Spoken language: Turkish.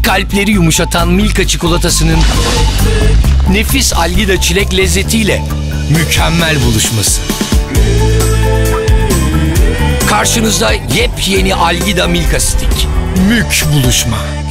kalpleri yumuşatan Milka çikolatasının nefis Algida çilek lezzetiyle mükemmel buluşması. Karşınızda yepyeni Algida Milka Stick. Mük buluşma.